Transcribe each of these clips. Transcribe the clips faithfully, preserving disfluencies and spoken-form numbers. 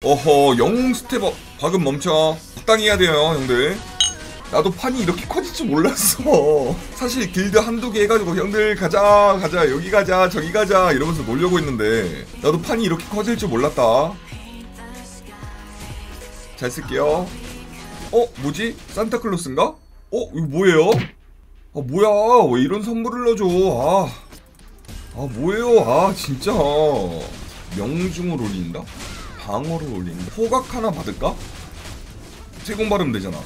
어허, 영웅 스텝업. 방금 멈춰. 적당히 해야 돼요, 형들. 나도 판이 이렇게 커질 줄 몰랐어. 사실 길드 한두 개 해가지고 형들 가자 가자 여기 가자 저기 가자 이러면서 놀려고 했는데 나도 판이 이렇게 커질 줄 몰랐다. 잘 쓸게요. 어? 뭐지? 산타클로스인가? 어? 이거 뭐예요? 아 뭐야 왜 이런 선물을 넣어줘. 아, 아 뭐예요. 아 진짜 명중을 올린다? 방어를 올린다. 호각 하나 받을까? 세공 받으면 되잖아.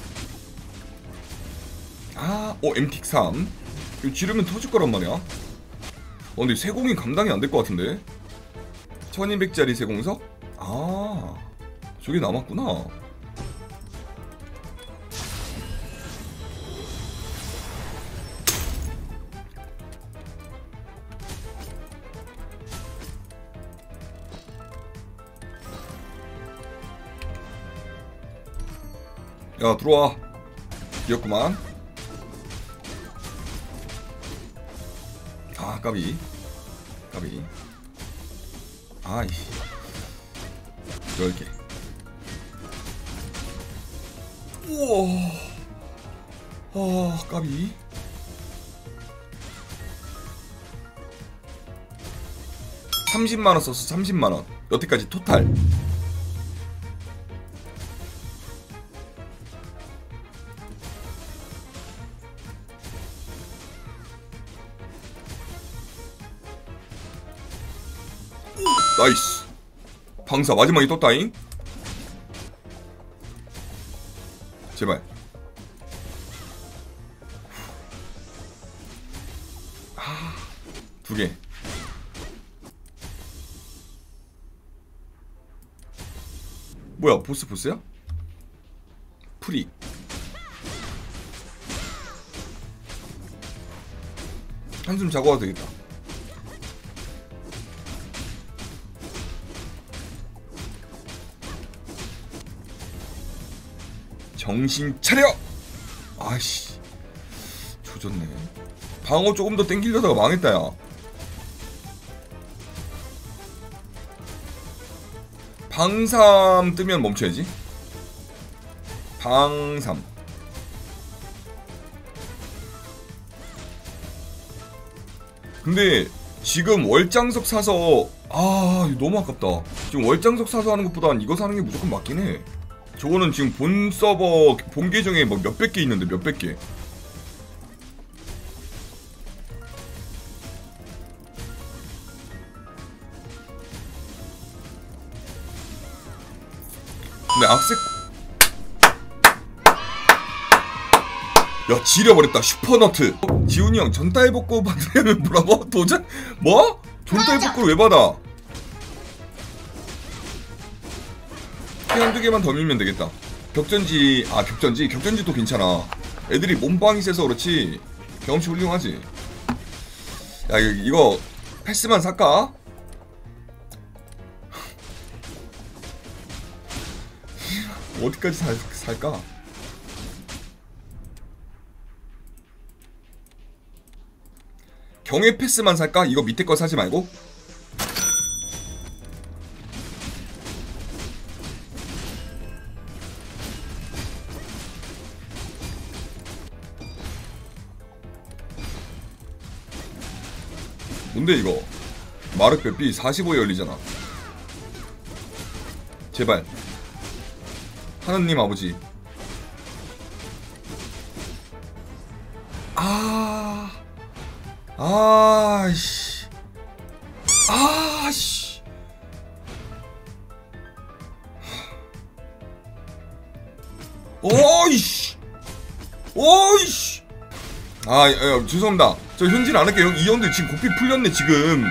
아, 어, 엠틱 삼. 이거 지르면 터질 거란 말이야. 어, 근데 세공이 감당이 안 될 것 같은데. 천이백 짜리 세공석? 아, 저게 남았구나. 야, 들어와. 귀엽구만. 아, 까비. 까비. 아이씨. 열 개. 우와. 아, 까비. 삼십만 원 썼어, 삼십만 원. 여태까지 토탈. 나이스. 방사 마지막에 떴다잉. 제발. 아, 두 개. 뭐야, 보스 보스야? 프리. 한숨 자고 와도 되겠다. 정신 차려! 아이씨, 조졌네. 방어 조금 더 땡기려다가 망했다. 야, 방삼 뜨면 멈춰야지. 방삼. 근데 지금 월장석 사서 아 이거 너무 아깝다. 지금 월장석 사서 하는 것보단 이거 사는 게 무조건 맞긴 해. 저거는 지금 본 서버 본 계정에 막 몇백 개 있는데 몇백 개. 근데 악세 야 지려버렸다. 슈퍼너트. 어? 지훈이 형 전달 복구 받으려면 뭐라고? 도전? 뭐? 전달 복구를 왜 받아? 한두 개만 더 밀면 되겠다. 격전지, 아 격전지? 격전지도 괜찮아. 애들이 몸빵이 세서 그렇지 경험치 훌륭하지. 야 이거 패스만 살까? 어디까지 살, 살까? 경의 패스만 살까? 이거 밑에 거 사지 말고? 뭔데 이거? 마르페피 사십오에 열리잖아. 제발 하느님 아버지. 아, 아씨, 아씨. 어이씨, 어이씨. 아, 야, 야, 죄송합니다. 저 현질 안 할게요. 이 형들 지금 고삐 풀렸네 지금.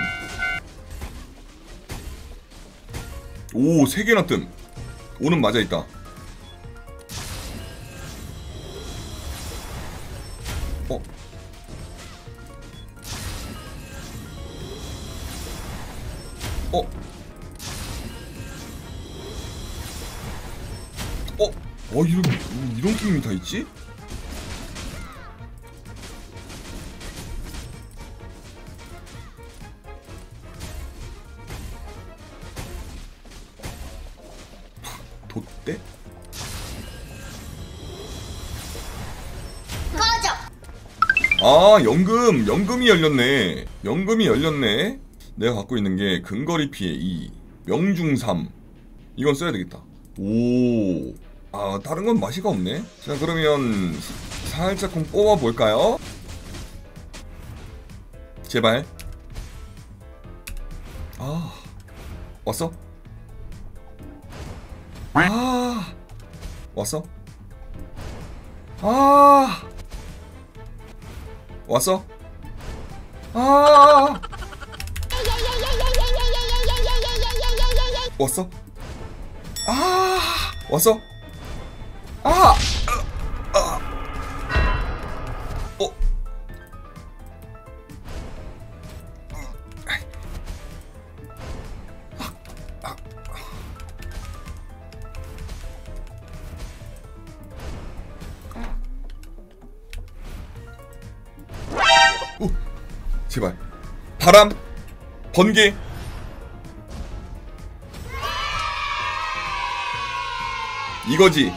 오, 세 개나 뜸. 오는 맞아 있다. 어. 어. 어. 어 이런 이런 게임이 다 있지? 돛대? 아, 연금! 연금이 열렸네. 연금이 열렸네. 내가 갖고 있는 게 근거리 피해 이, 명중 삼. 이건 써야 되겠다. 오. 아, 다른 건 맛이가 없네. 자, 그러면 살짝 좀 뽑아볼까요? 제발. 아, 왔어? 아, 왔어? 아, 왔어? 아, 왔어? 아, 왔어? 아, 아, 어, 오, 제발. 바람, 번개. 이거지.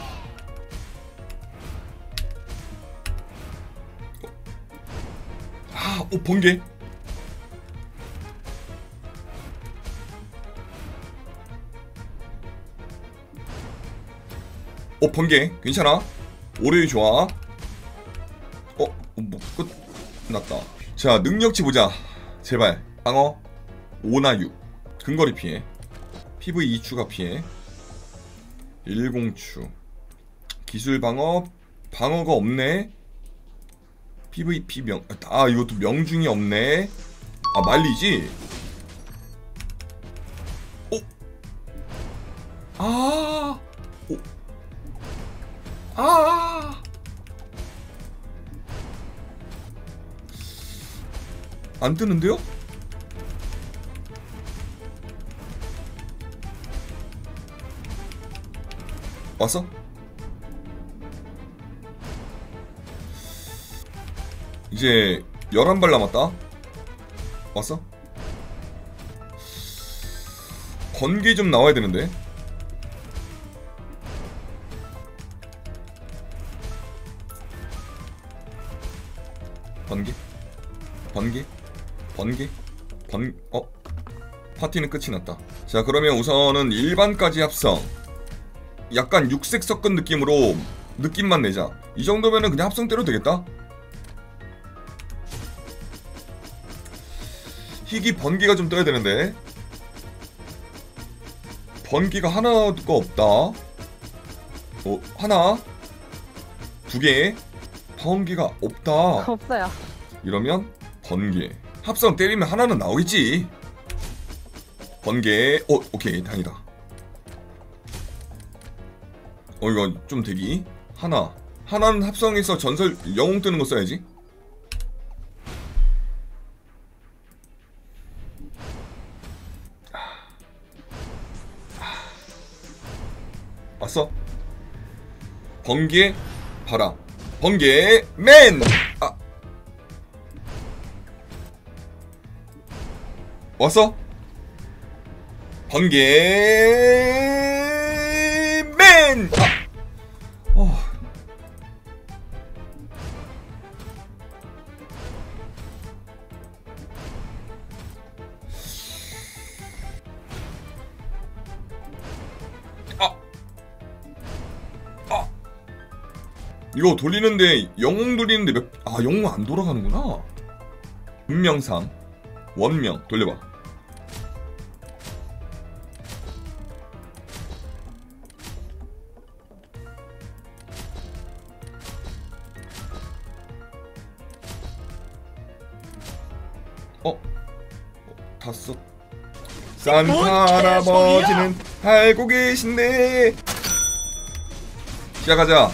아, 오, 번개. 오, 번개. 괜찮아. 오류이 좋아. 어, 뭐, 끝 났다. 자, 능력치 보자. 제발. 방어 오나 육. 근거리 피해. 피브이 이 추가 피해. 일공추. 기술 방어. 방어가 없네. 피브이피 명. 아, 이것도 명중이 없네. 아, 말리지? 오. 아. 오. 아. 안 뜨는데요? 왔어? 이제 열한 발 남았다. 왔어? 번개 좀 나와야 되는데. 번개? 번개? 번개? 번... 어? 파티는 끝이 났다. 자, 그러면 우선은 일반까지 합성. 약간 육색 섞은 느낌으로 느낌만 내자. 이 정도면은 그냥 합성 때려도 되겠다. 희귀 번개가 좀 떠야 되는데. 번개가 하나가 없다. 어, 하나, 두 개. 번개가 없다. 없어요. 이러면 번개. 합성 때리면 하나는 나오겠지. 번개. 어, 오케이, 다행이다. 어, 이거 좀 대기. 하나. 하나는 합성해서 전설 영웅 뜨는 거 써야지. 왔어? 번개, 바람. 번개, 맨! 아. 왔어? 번개, 맨! 아. 어. 이거 돌리는데 영웅 돌리는데 몇... 아, 영웅 안 돌아가는구나. 운명삼 원명 돌려봐. 어? 다 썼... 산타 할아버지는 알고 계신데. 시작하자.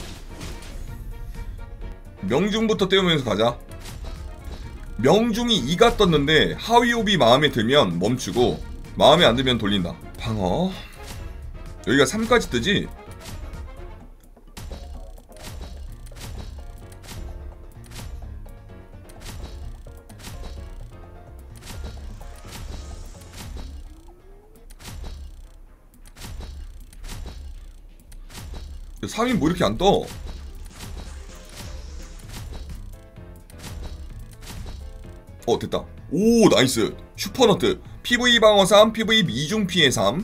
명중부터 떼우면서 가자. 명중이 이가 떴는데 하위옵이 마음에 들면 멈추고 마음에 안 들면 돌린다. 방어. 여기가 삼까지 뜨지? 삼 인 뭐 이렇게 안 떠? 어 됐다. 오 나이스. 슈퍼너트. 피브이 방어 삼, 피브이 이중 피해 삼.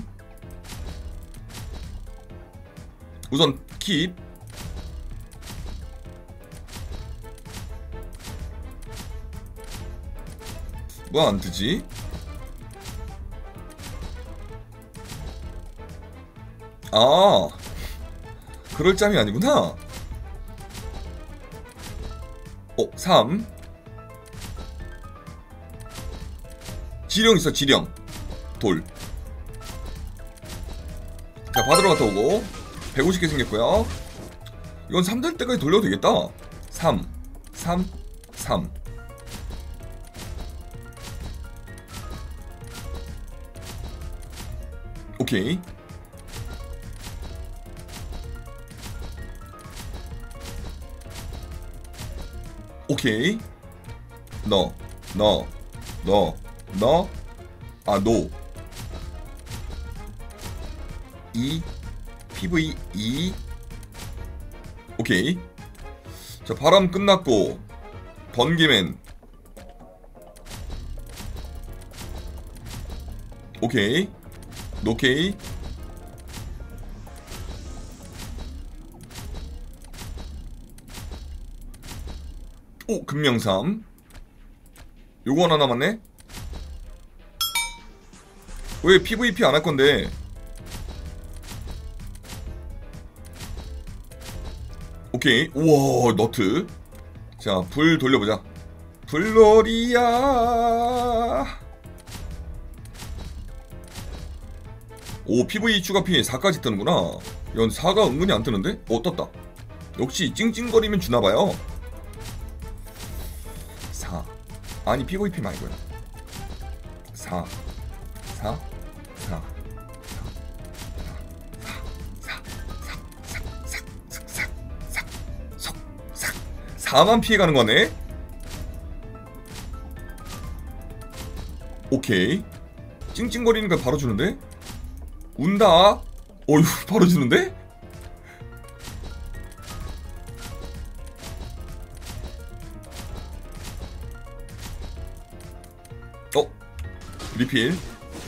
우선 킵. 뭐 안 뜨지? 아 그럴 짬이 아니구나. 어 삼. 지령 있어 지령. 돌. 자 받으러 갔다 오고 백오십 개 생겼고요. 이건 삼 될 때까지 돌려도 되겠다. 삼 삼 삼. 오케이. 오케이. 너, 너, 너, 너, 아, 노. 이, 피브이 이. 오케이. 자, 바람 끝났고, 번개맨. 오케이. 노케이. 오 금명삼. 요거 하나 남았네. 왜 피브이피 안 할 건데? 오케이. 우와 너트. 자 불 돌려보자. 불놀이야. 오 피브이 추가 피해 사까지 뜨는구나. 이건 사가 은근히 안 뜨는데? 어 떴다. 역시 찡찡거리면 주나봐요. 사. 아니 피브이피 말고요. 사 사 사 사만 피해가는 거네. 오케이. 찡찡거리니까 바로 주는데? 운다. 어휴 바로 주는데? 어? 리필.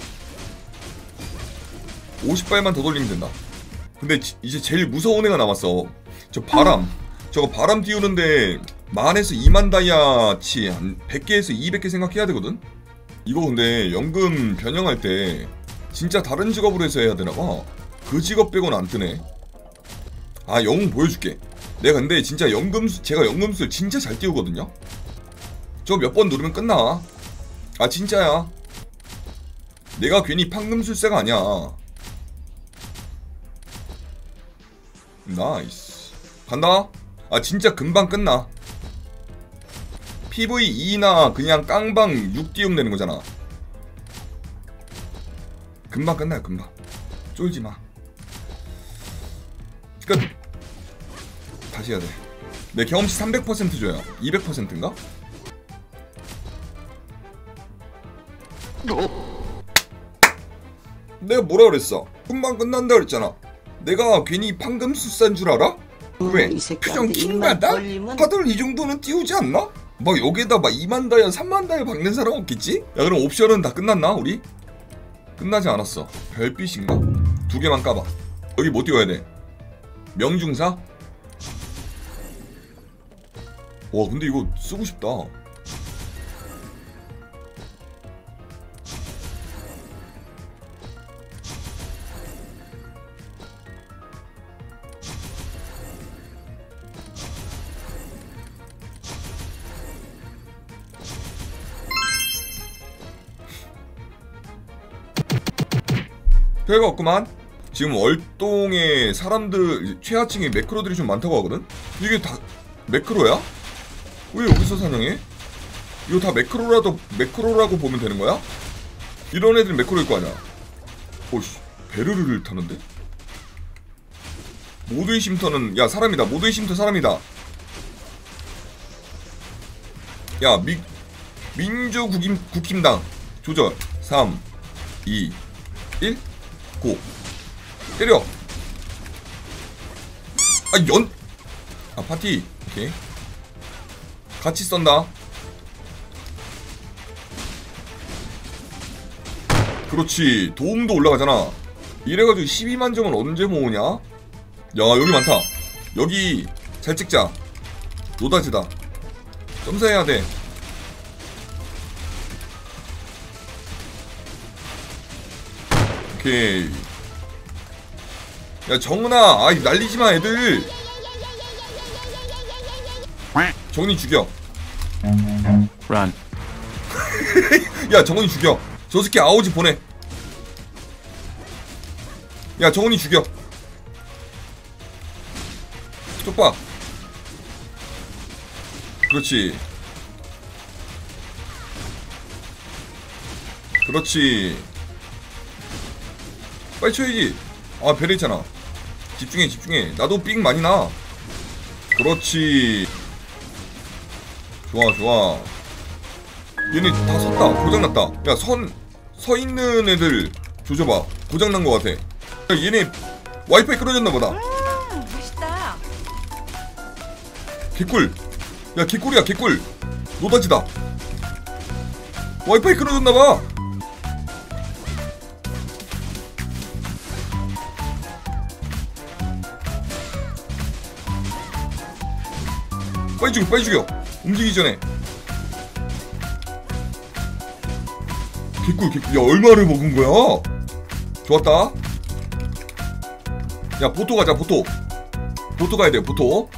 오십 발만 더 돌리면 된다. 근데 지, 이제 제일 무서운 애가 남았어. 저 바람. 저거 바람 띄우는데 만에서 이만 다이아치 한 백 개에서 이백 개 생각해야 되거든? 이거 근데 연금 변형할 때 진짜 다른 직업으로 해서 해야 되나봐. 그 직업 빼고는 안 뜨네. 아 영웅 보여줄게. 내가 근데 진짜 연금술 제가 연금술 진짜 잘 띄우거든요. 저 몇 번 누르면 끝나. 아 진짜야. 내가 괜히 판금술사가 아니야. 나이스. 간다. 아 진짜 금방 끝나. 피브이 이나 그냥 깡방 육 띄우면 되는 거잖아. 금방 끝나요 금방. 쫄지마. 끝. 다시 해야 돼. 내 경험치 삼백 퍼센트 줘요. 이백 퍼센트인가? 내가 뭐라 그랬어? 금방 끝난다 그랬잖아. 내가 괜히 판금술사인 줄 알아? 왜? 표정 킹받아? 다들 이 정도는 띄우지 않나? 막 여기에다 막 이만 다이아 삼만 다이아 박는 사람 없겠지? 야 그럼 옵션은 다 끝났나 우리? 끝나지 않았어. 별빛인가? 두 개만 까봐. 여기 뭐 띄워야 돼? 명중사? 와 근데 이거 쓰고 싶다. 별거 없구만. 지금 월동에 사람들 최하층에 매크로들이 좀 많다고 하거든? 이게 다 매크로야? 왜 여기서 사냥해? 이거 다 매크로라도 매크로라고 보면 되는 거야? 이런 애들은 매크로일 거 아니야. 오씨 베르르를 타는데? 모두의 쉼터는 야 사람이다. 모두의 쉼터 사람이다. 야 미, 민주국임 국힘당 조절 삼 이 일 고 때려. 아 연. 아 파티. 오케이. 같이 썬다. 그렇지. 도움도 올라가잖아. 이래가지고 십이만 점을 언제 모으냐? 야 여기 많다. 여기 잘 찍자. 노다지다. 점사해야 돼. 오케이. 야 정은아, 아이 날리지마 애들. 정은이 죽여. Run. 야 정은이 죽여. 저 새끼 아오지 보내. 야 정은이 죽여. 쪽박. 그렇지. 그렇지. 빨리 쳐야지. 아 배려 있잖아. 집중해 집중해. 나도 삥 많이 나. 그렇지. 좋아 좋아. 얘네 다 섰다. 고장났다. 야 선 서있는 애들 조져봐. 고장난 것 같아. 야, 얘네 와이파이 끊어졌나보다. 음, 멋있다. 개꿀. 야 개꿀이야 개꿀. 노다지다. 와이파이 끊어졌나봐. 빨리 죽여 빨리 죽여. 움직이기 전에. 개꿀 개꿀. 야 얼마를 먹은 거야? 좋았다. 야 보토 가자 보토. 보토 가야 돼 보토.